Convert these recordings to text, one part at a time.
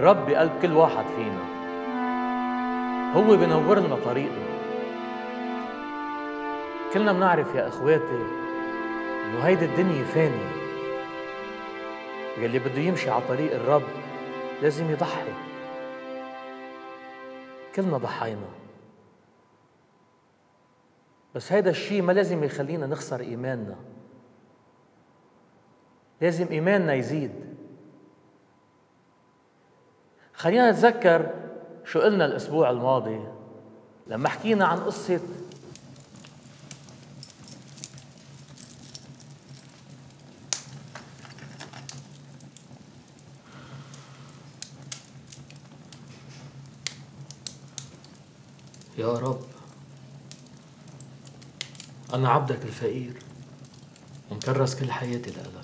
الرب بقلب كل واحد فينا، هو بنور لنا طريقنا. كلنا بنعرف يا اخواتي انه هيدي الدنيا فانية، يلي بده يمشي على طريق الرب لازم يضحي. كلنا ضحينا، بس هيدا الشيء ما لازم يخلينا نخسر إيماننا. لازم إيماننا يزيد. خلينا نتذكر شو قلنا الأسبوع الماضي لما حكينا عن قصة يا رب أنا عبدك الفقير ومكرس كل حياتي لإلك.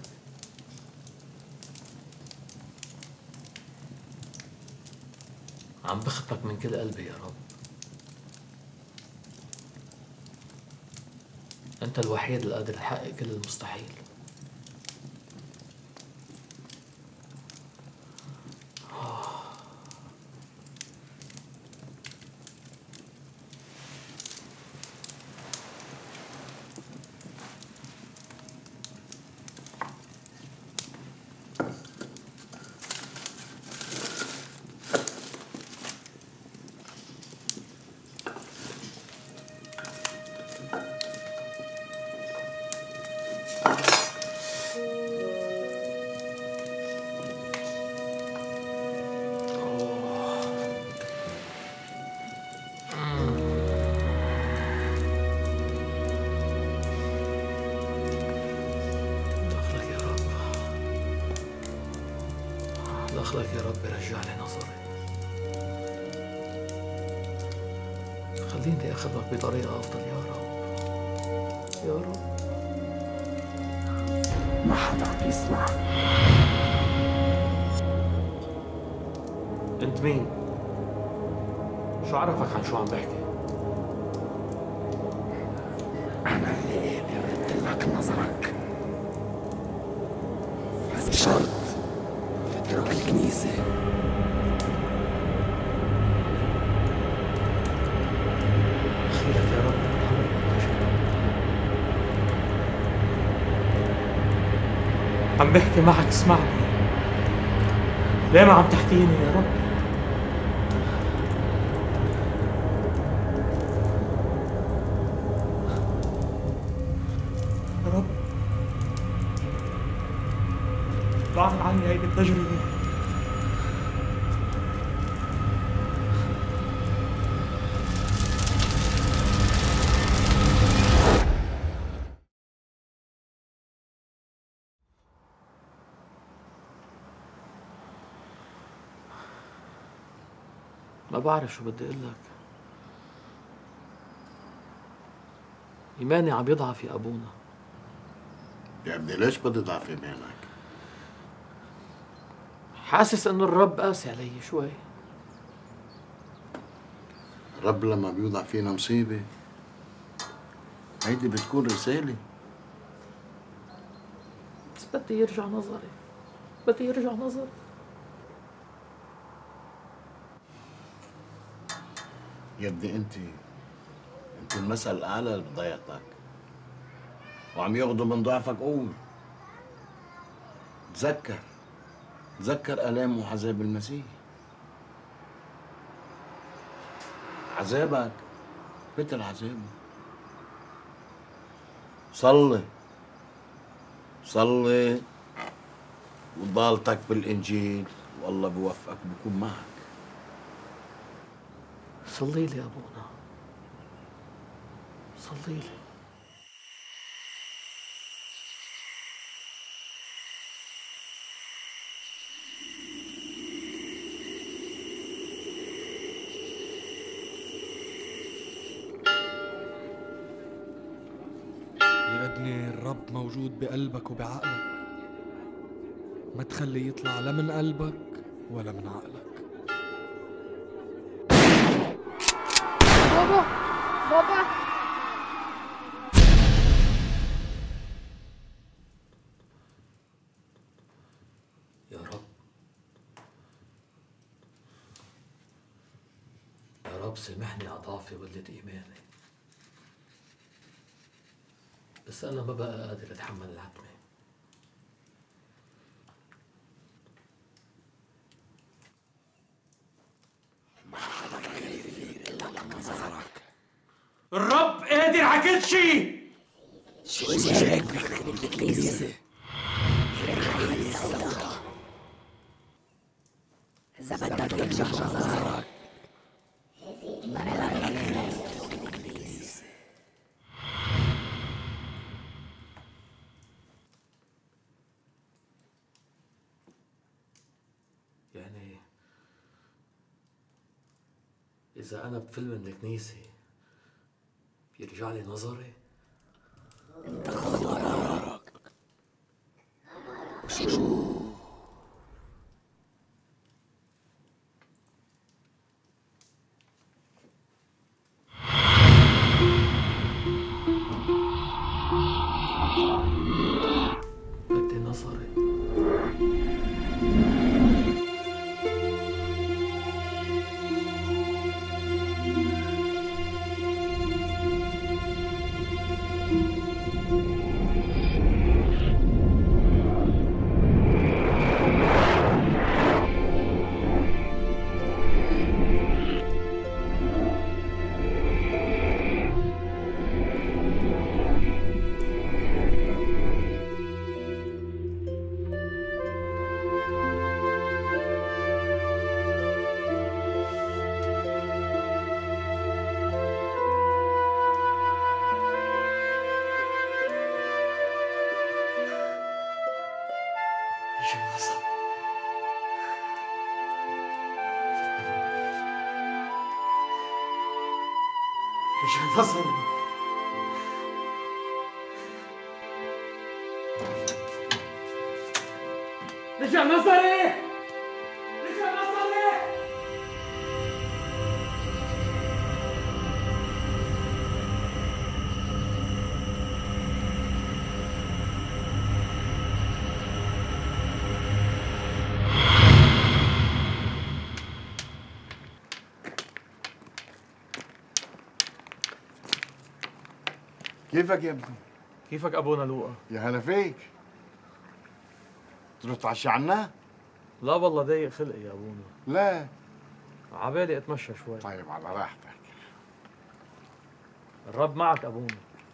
عم بخطبك من كل قلبي يا رب. أنت الوحيد اللي قادر تحقق كل المستحيل. دخلك يا رب رجع لي نظري. خليني أخذك بطريقة أفضل يا رب. يا رب ما حدا بيسمع. أنت مين؟ شو عرفك عن شو عم بحكي؟ أنا اللي برد لك نظرك، بس بشرط تترك الكنيسة. خيرك يا رب. عم بحكي معك، اسمعني. ليه ما عم تحكيني يا رب؟ يا رب بعد عني هيدي التجربة. ما بعرف شو بدي اقول لك. إيماني عم يضعف يا أبونا. يا ابني ليش بتضعف إيمانك؟ حاسس إنه الرب قاسي علي شوي. الرب لما بيوضع فينا مصيبة هيدي بتكون رسالة. بس بدي يرجع نظري، بدي يرجع نظري. يا ابني انت المثل الاعلى اللي بضيعتك وعم ياخذوا من ضعفك قوة. تذكر الام وعذاب المسيح. عذابك مثل عذابه. صلي وضالتك بالانجيل والله بوفقك بكون معك. صلي لي يا أبونا، صلي لي. يا ابني الرب موجود بقلبك وبعقلك، ما تخليه يطلع لا من قلبك ولا من عقلك. بابا يا رب سامحني على ضعفي وقلة إيماني، بس أنا ما بقى قادر أتحمل العتمة. الرب قادر على كل شيء. شو جاك بالكنيسة؟ إذا بدك ترجع نظرك ما لك بالكنيسة. يعني إذا أنا بفل من الكنيسة بيرجع لي نظري؟ انت خذ قرارك وشوف. بدي نظري. رجع نظري. رجع نظري. رجع نظري. كيفك يا ابني؟ كيفك أبونا لوقا؟ يا هلا فيك. تروح تعشى عنا؟ لا والله ضايق خلقي يا أبونا. لا. عبالي أتمشى شوي. طيب على راحتك. الرب معك أبونا.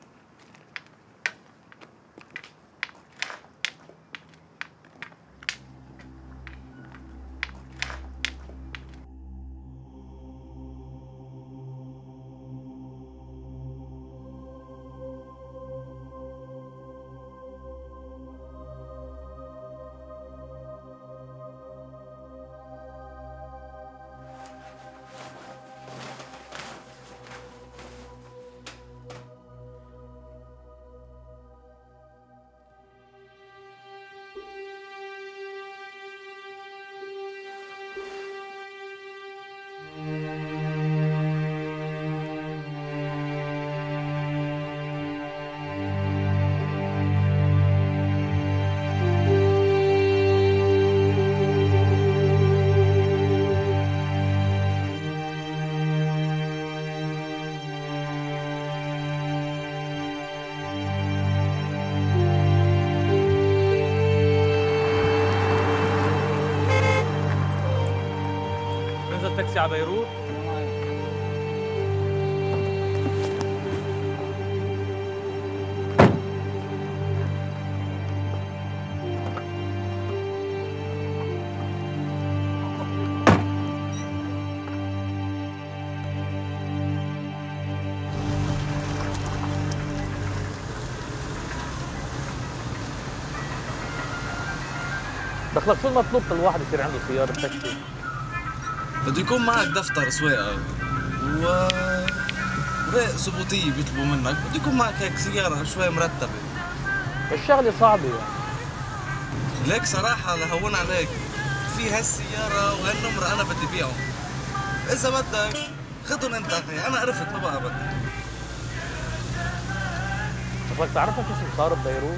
تاكسي على بيروت. دخلك شو المطلوب الواحد يصير عنده سيارة تاكسي؟ بده يكون معك دفتر سواقة ورق ثبوتية بيطلبوا منك، بده يكون معك هيك سيارة شوي مرتبة. الشغلة صعبة يعني. ليك صراحة لهون عليك، في هالسيارة وهالنمرة أنا بدي بيعهم. إذا بدك خدهم أنت أخي، أنا عرفت ما بقى بدي. بدك تعرفك شو صار ببيروت؟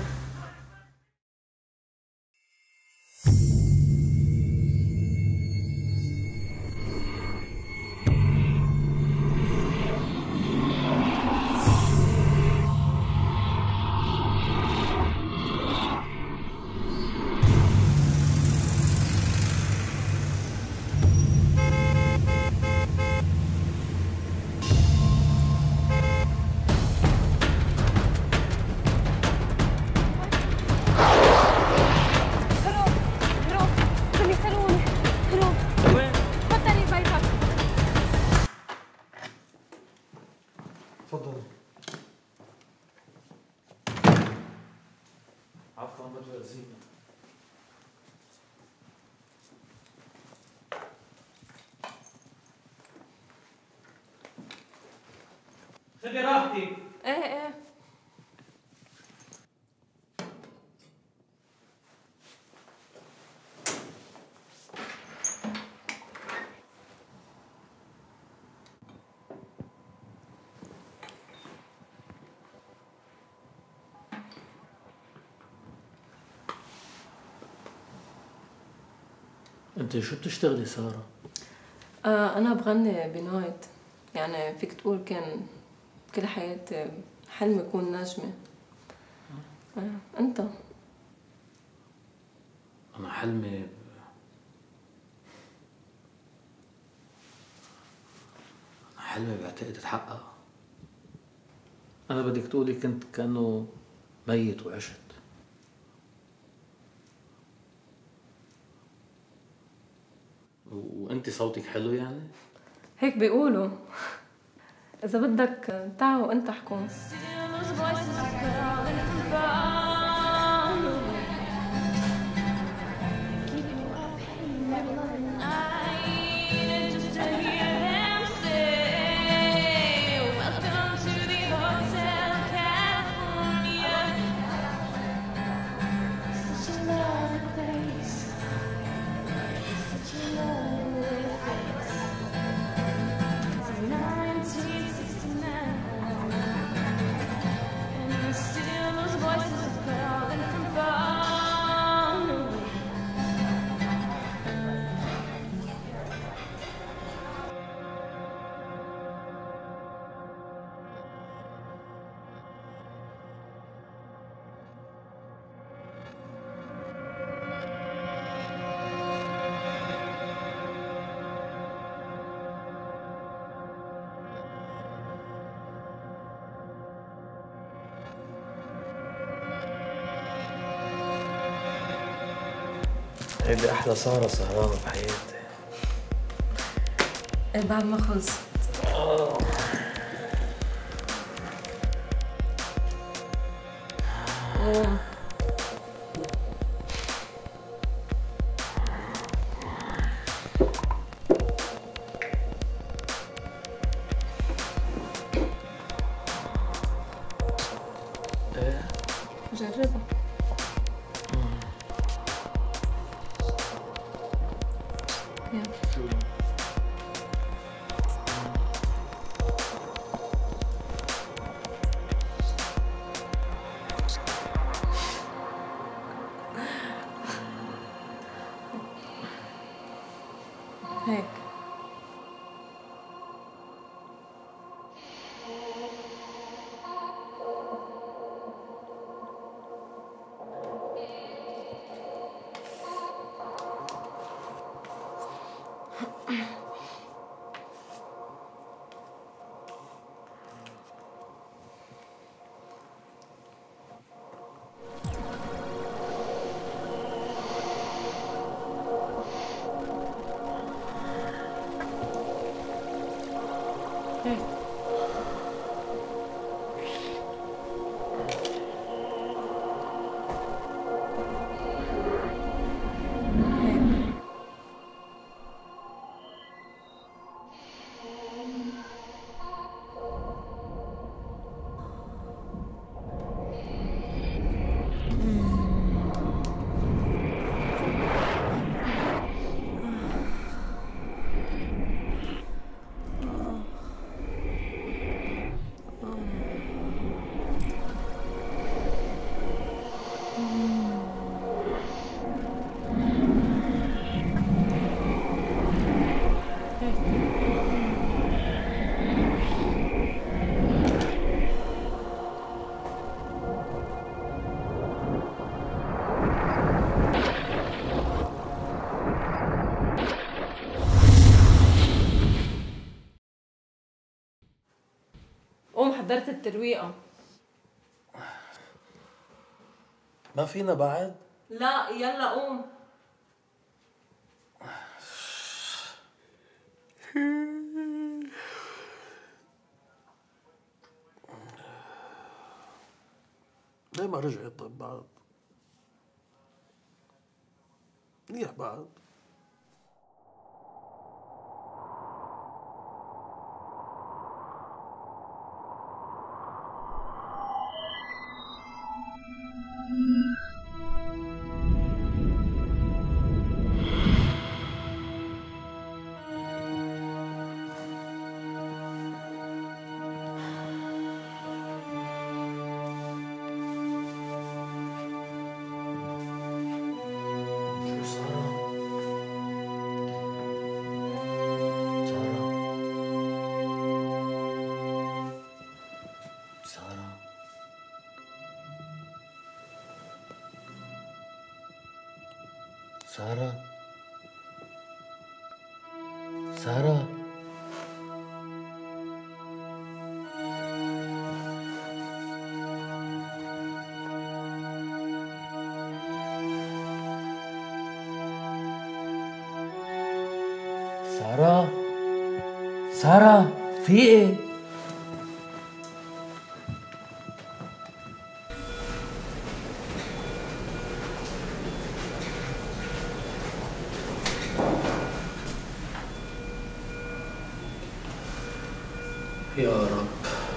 تفضل. عفوا برجع زينة. خذي راحتي. ايه انت شو بتشتغلي سارة؟ أنا بغني بنايت، يعني فيك تقول كان كل حياتي حلمي أكون نجمة. أنت؟ أنا حلمي بعتقد اتحقق. أنا بدك تقولي كنت كأنه ميت وعشت. وأنت صوتك حلو يعني؟ هيك بيقولوا. إذا بدك تعال وأنت احكم. هيدي أحلى سهرة سهرانة بحياتي. إيه بعد ما خلصت. جربها. هيك. قوم حضرت الترويقة. ما فينا بعد؟ لا يلا قوم. ليه ما رجعت طيب بعد؟ منيح بعد. سارة سارة سارة سارة في ايه؟ يا رب.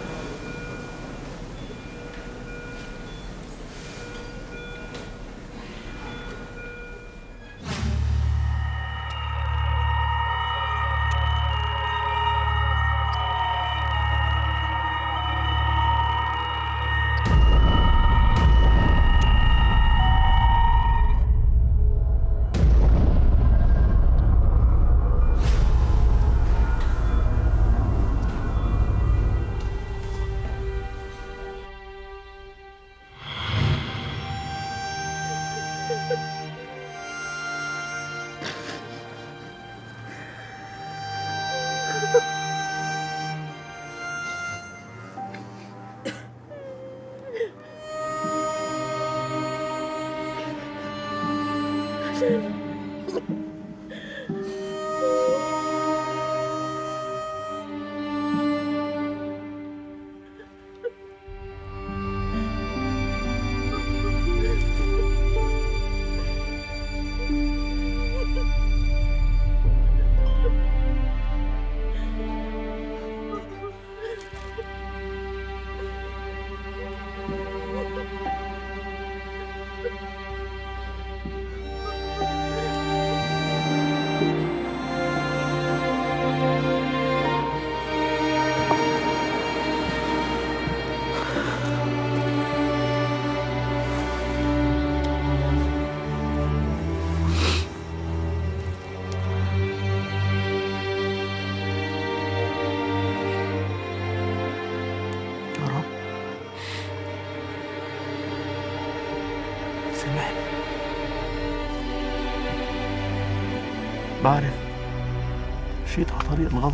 بعرف مشيت على طريق الغلط،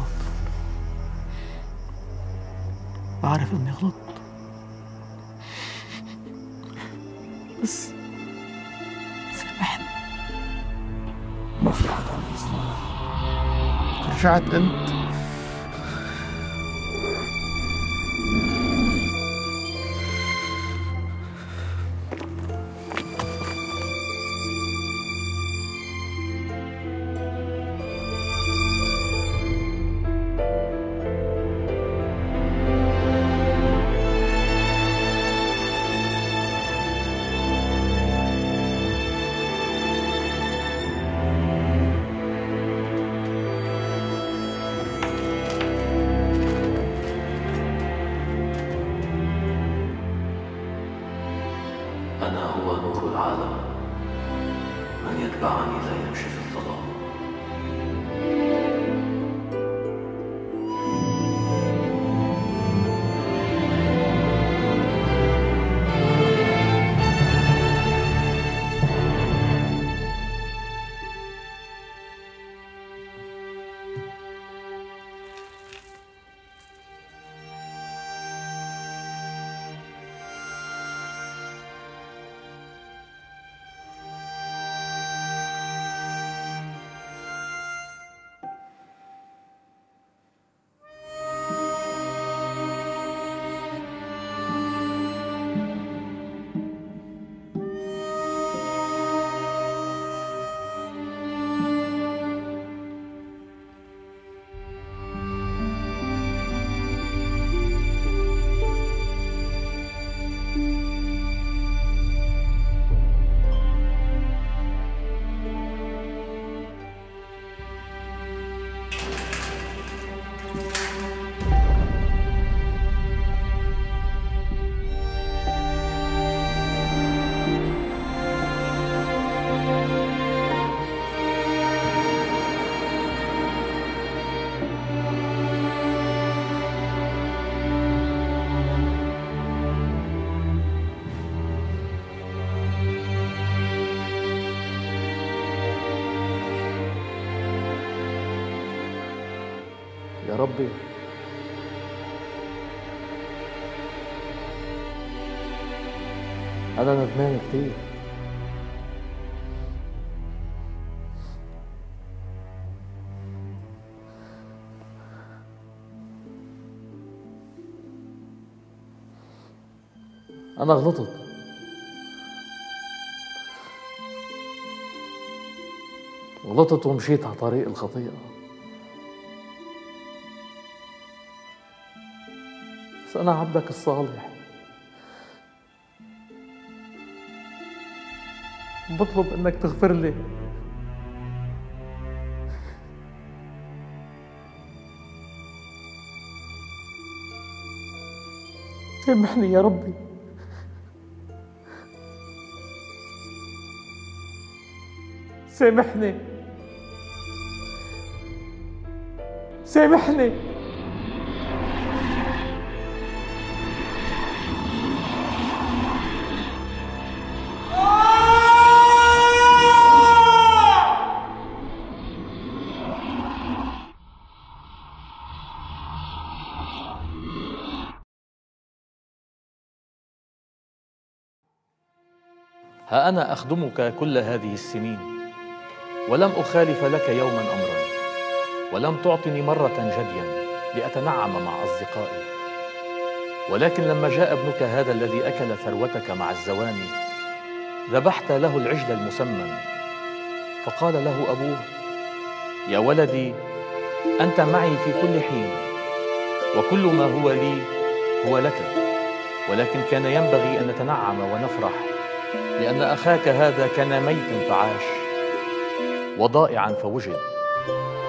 بعرف اني غلطت، بس سامحني. رجعت انت أنا هو نور العالم، من يتبعني لا يمشي في الظلام. يا ربي. أنا ندمان كتير. أنا غلطت ومشيت على طريق الخطيئة. بس أنا عبدك الصالح، بطلب إنك تغفر لي. سامحني يا ربي. سامحني. سامحني. ها أنا أخدمك كل هذه السنين ولم أخالف لك يوما أمرا، ولم تعطني مرة جديا لأتنعم مع أصدقائي. ولكن لما جاء ابنك هذا الذي أكل ثروتك مع الزواني، ذبحت له العجل المسمن. فقال له أبوه: يا ولدي، أنت معي في كل حين، وكل ما هو لي هو لك، ولكن كان ينبغي أن نتنعم ونفرح، لأن أخاك هذا كان ميتا فعاش، وضائعا فوجد،